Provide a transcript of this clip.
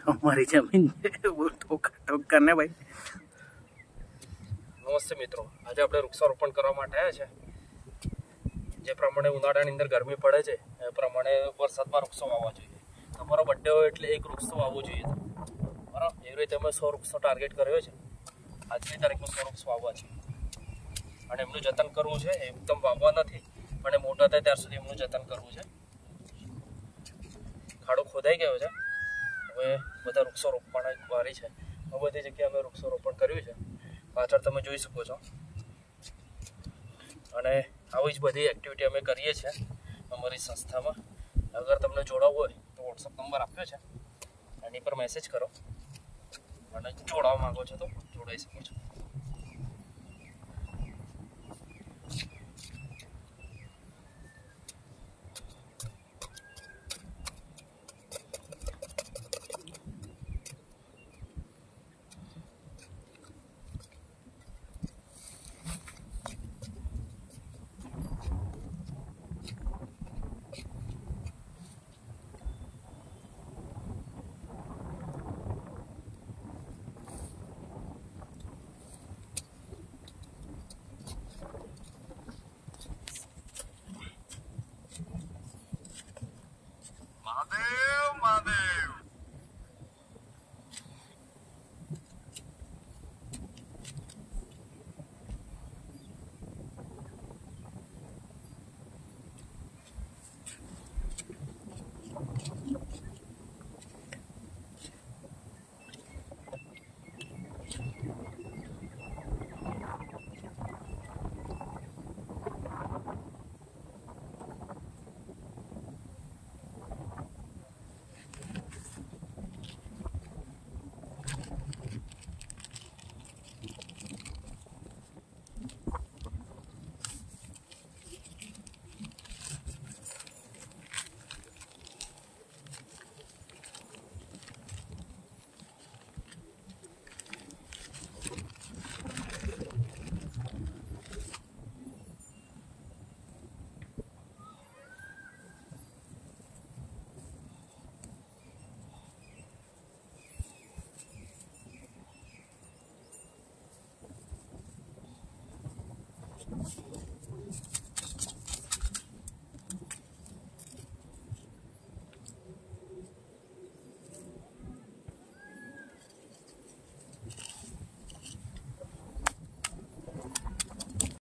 हमारी जमीन वो ठोक ठोक करने भाई। नमस्ते मित्रों, आज આપણે વૃક્ષારોપણ કરવા માટે આવ્યા છે। જે પ્રમાણે ઉનાળાની અંદર ગરમી પડે છે એ પ્રમાણે વરસાદમાં વૃક્ષો વાવવા જોઈએ। તમારો બર્થડે હોય એટલે એક વૃક્ષ તો વાવવું જોઈએ, બરાબર? એવી રીતે અમે 100 વૃક્ષનો ટાર્ગેટ કર્યો છે। આજની તારીખમાં 100 વૃક્ષ વાવવા છે અને એમનું જતન કરવું છે। એકદમ વાવવા નથી પણ મોટા થાય ત્યાર સુધી એમનું જતન કરવું છે। ખાડો ખોદાઈ ગયો છે, હવે બધા વૃક્ષો રોપવાના વારી છે। બધી જગ્યાએ અમે વૃક્ષારોપણ કર્યું છે। પાછળ તમે જોઈ શકો છો અને આવી જ બધી એક્ટિવિટી અમે કરીએ છીએ અમારી સંસ્થામાં। અગર તમને જોડાવવું હોય તો વોટ્સઅપ નંબર આપ્યો છે, એની પર મેસેજ કરો અને જોડાવા માંગો છો તો જોડાઈ શકો છો।